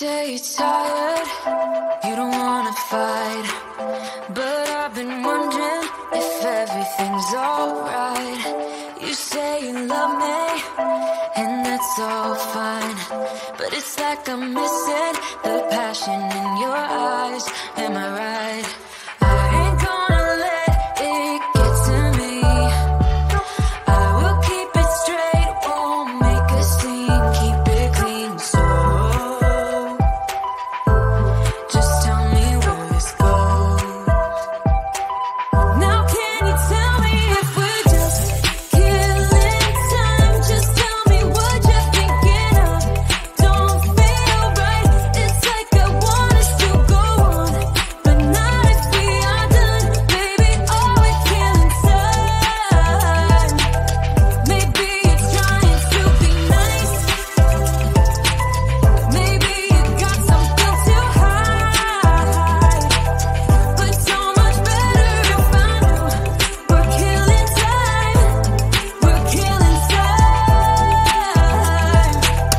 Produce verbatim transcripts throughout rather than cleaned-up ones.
say you're tired, you don't wanna fight, but I've been wondering if everything's alright. You say you love me, and that's all fine, but it's like I'm missing the passion in your eyes. Am I right? I ain't gonna let it get to me. I will keep it straight, won't make a scene, keep it clean. So just tell me where this goes. Now can you tell me if we're just killing time? Just tell me what you're thinking of. Don't feel right, it's like I want us to go on, but not if we are done. Baby, all we kill inside. Maybe you're trying to be nice, maybe you got something to hide, but so much better if I knew. We're killing time, we're killing time.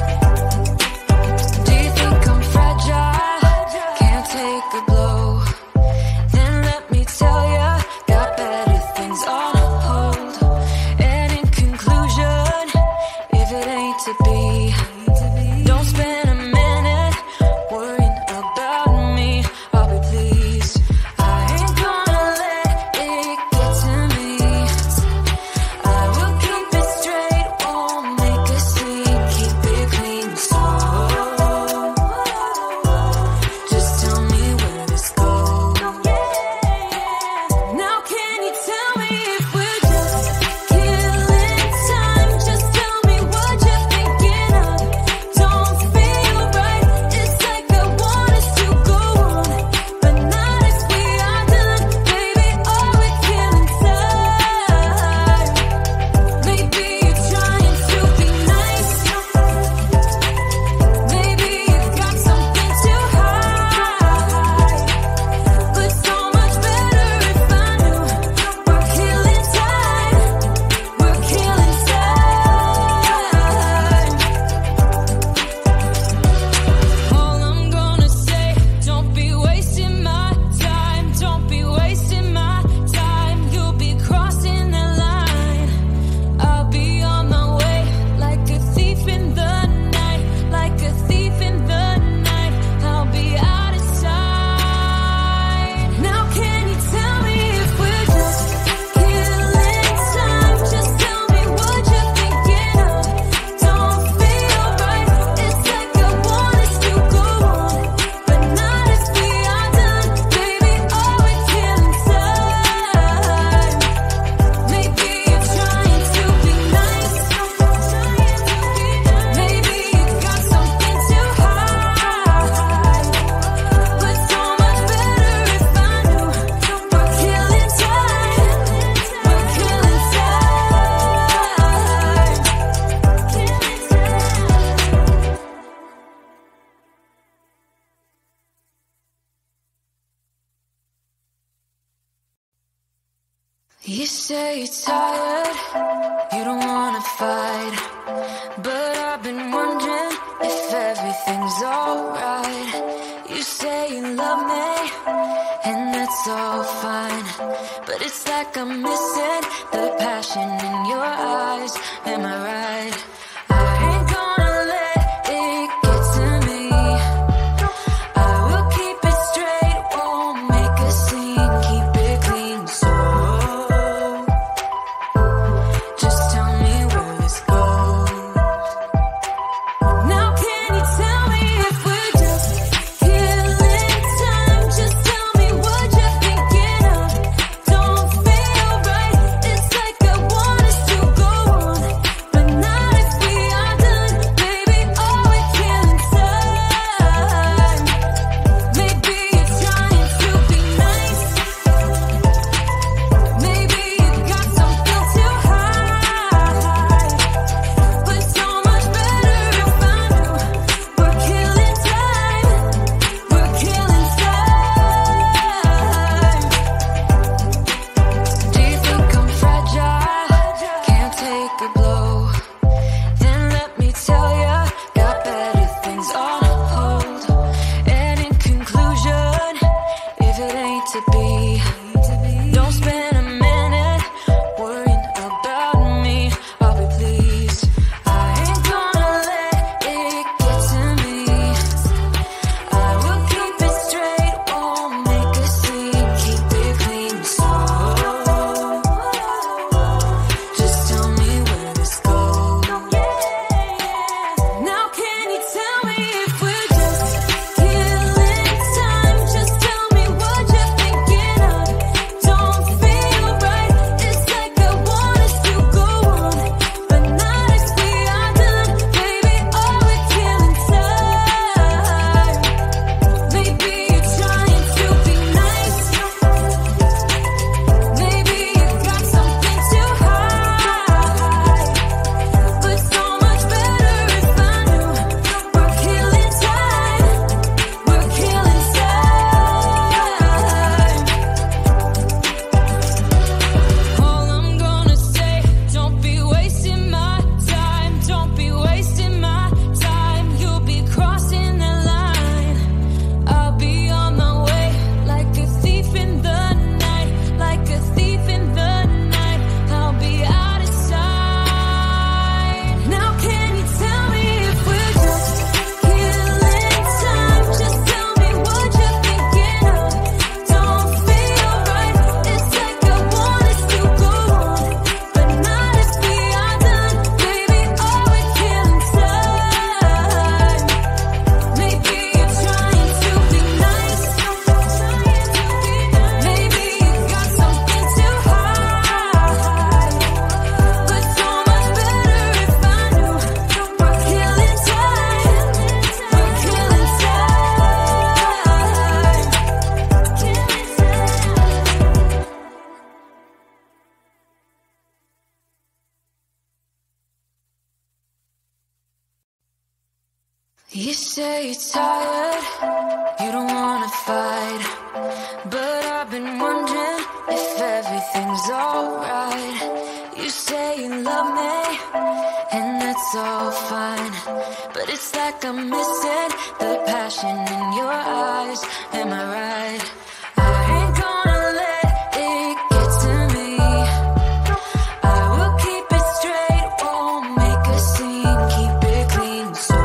Do you think I'm fragile? Can't take a blow? Then let me tell ya, got better things on hold. And in conclusion, if it ain't to be, don't spend a minute worrying about me. I'll be pleased. I ain't gonna let it get to me. I will keep it straight, won't make a scene, keep it clean. So just tell me where this goes. Now can you tell me if we're just killing time? Just tell me what you're thinking of. Don't feel right, it's like I want us to go on, but not if we are done. Baby, all we kill inside. Maybe you're trying to be nice, maybe you got something to hide, but so much better if I knew. We're killing time, we're killing time. All I'm gonna say, don't be wasting my time, don't be wasting my time. You'll be crossing the line, I'll be on my way, like a thief in the night, like a thief in the night. I'll be out of sight. Now can you tell me if we're just killing time? Just tell me what you're thinking of. Don't feel right, it's like I want us to go on, but not if we are done. Baby, all we kill inside. Maybe you're trying to be nice, maybe you got something to hide, but so much better if I knew. We're killing time, we're killing time. You say you're tired, you don't wanna fight, but I've been wondering if everything's alright. You say you love me, and that's all fine, but it's like I'm missing the passion in your eyes. Am I right? I ain't gonna let it get to me. I will keep it straight, won't make a scene, keep it clean. So just tell me where this goes. Now can you tell me if we're just killing time? Just tell me what you're thinking of. Don't feel right, it's like I want us to go on, but not if to be. Don't spend a minute worrying about me. I'll be pleased. I ain't gonna let it get to me. I will keep it straight, won't make a scene, keep it clean. So just tell me where this goes. Now can you tell me if we're just killing time? Just tell me what you're thinking of. Don't feel right. It's like I want us to go on, but not if we are done. Baby, oh, we're killing time. Maybe you're trying to be nice. Maybe you got something to hide. But so much better if I knew. We're killing time. We're killing time. All I'm gonna say, don't be wasting my time. Don't be wasting my time. You'll be crossing the line. I'll be on my way like a thief in the night. Like a thief in the night. I'll be out of sight. Now can you tell me if we're just killing time? Just tell me what you're thinking of. Don't feel right. It's like I want us to go on, but not if we are done. Baby, oh, we're killing time. Maybe you're trying to be nice. Maybe you got something to hide. But so much better if I knew. We're killing time. We're killing time. You say you're tired, you don't wanna fight, but I've been wondering if everything's alright. You say you love me, and that's all fine, but it's like I'm missing the passion in your eyes. Am I right? I ain't gonna let it get to me. I will keep it straight, won't make a scene, keep it clean. So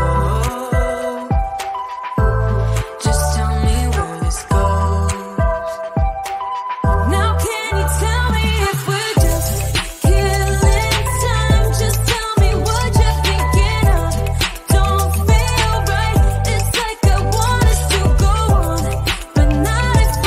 just tell me where this goes. Now can you tell me if we're just killing time? Just tell me what you're thinking of. Don't feel right. It's like I want us to go on, but not if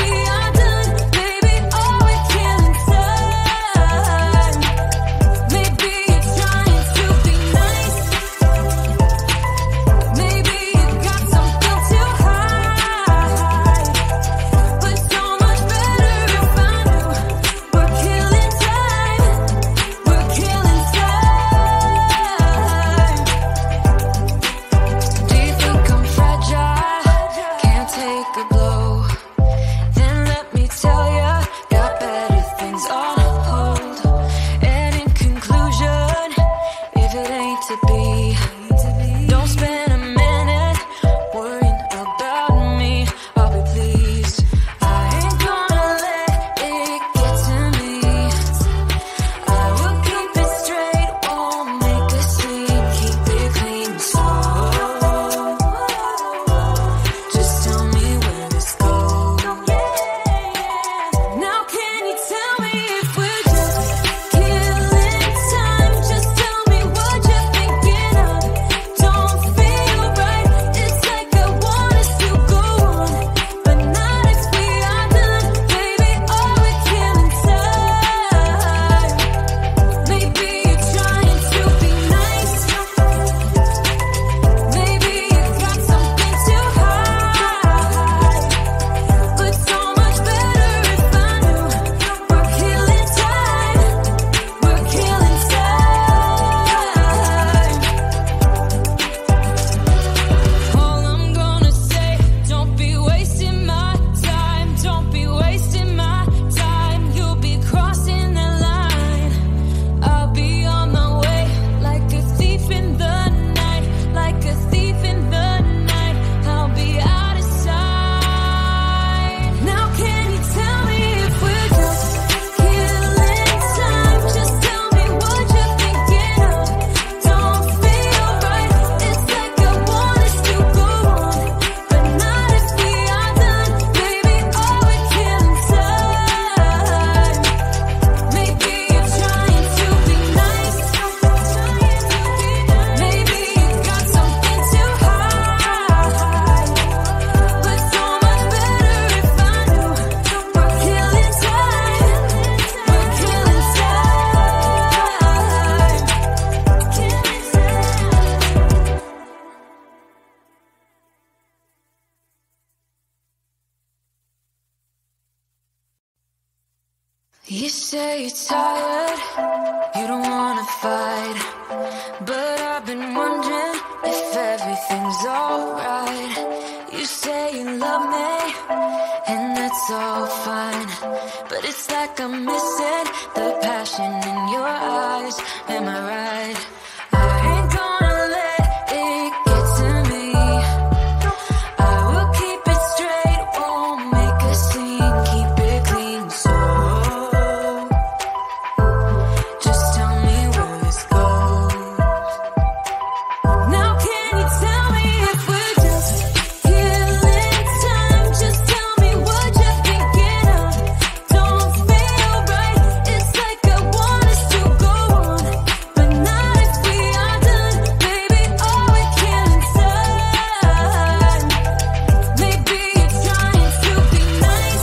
You say you're tired, you don't wanna fight, but I've been wondering if everything's alright. You say you love me, and that's all fine, but it's like I'm missing the passion in your eyes. Am I right? I ain't gonna let it get to me. I will keep it straight, won't make a scene, keep it clean. So just tell me where this goes. Now can you tell me if we're just killing time? Just tell me what you're thinking of. Don't feel right, it's like I want us to go on, but not if we are done. Baby, all we can inside. Maybe you're trying to be nice.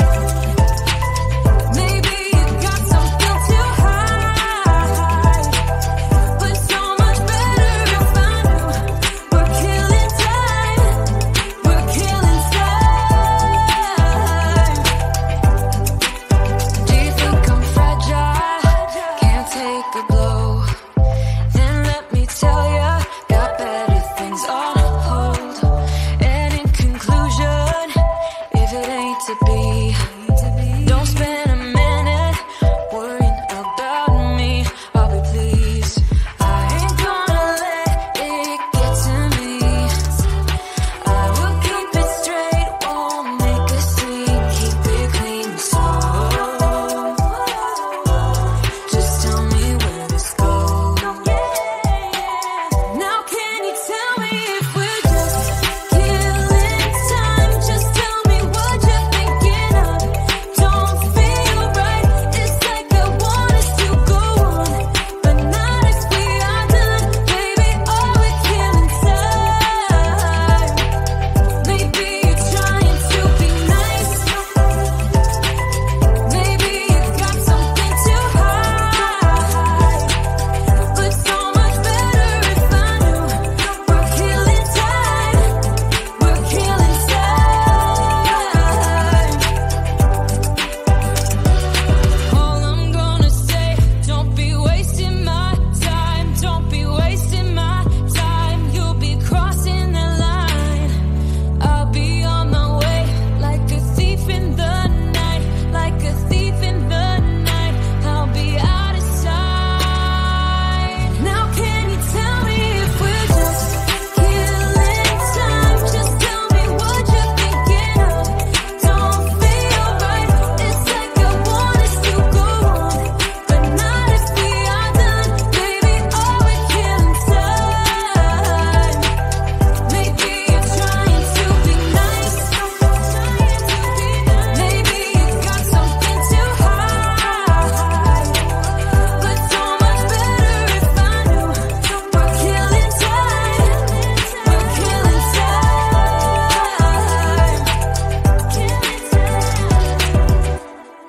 Maybe you got something to hide, but so much better if I knew. We're killing time, we're killing time. Do you think I'm fragile? Can't take a blow? Then let me tell ya, got better things on hold. And in conclusion, if it ain't to be, don't spend a minute worrying about me. I'll be pleased. I ain't gonna let it get to me. I will keep it straight, won't make a scene, keep it clean. So just tell me where this goes. Now can you tell me if we're just killing time? Just tell me what you're thinking of. Don't feel right, it's like I want us to go on, but not if we are done. Baby, all we can inside. Maybe you're trying to be nice. Maybe you got something to hide, but so much better if I knew. We're killing time, we're killing time. All I'm gonna say, don't be wasting my time, don't be wasting my time. You'll be crossing the line, I'll be on my way, like a thief in the night, like a thief in the night. I'll be out of sight. Now can you tell me if we're just killing time? Just tell me what you're thinking of. Don't feel right, it's like I want us to go on, but not if we are done. Baby, all we can inside. Maybe you're trying to be nice. Maybe you got something to hide, but so much better if I knew. We're killing time, we're killing time.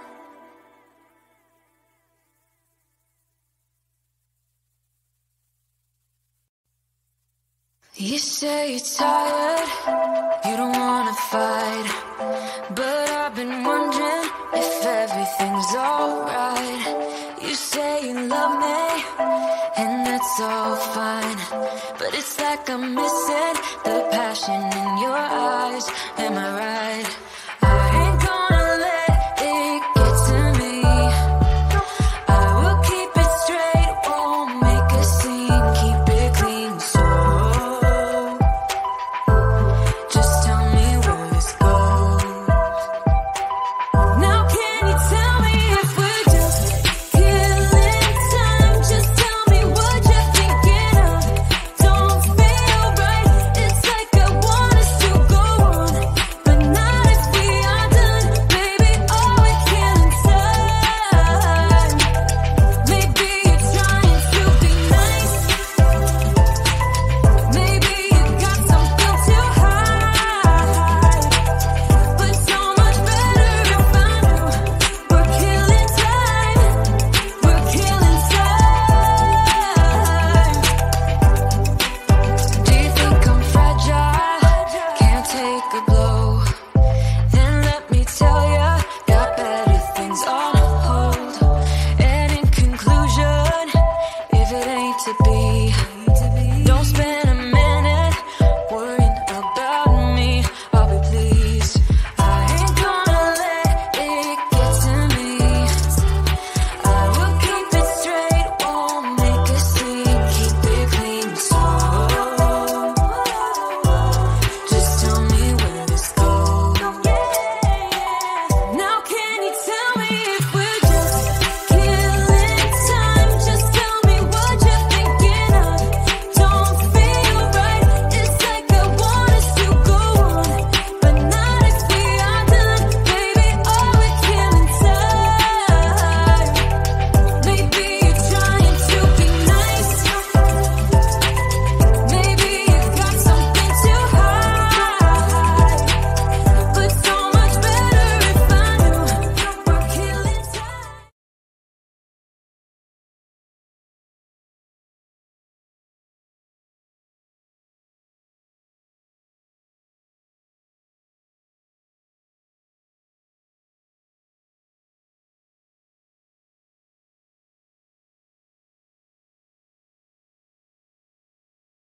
You say you're tired, you don't wanna fight, but I've been wondering if everything's alright. You say you love me, and that's all fine, but it's like I'm missing the passion in your eyes. Am I right?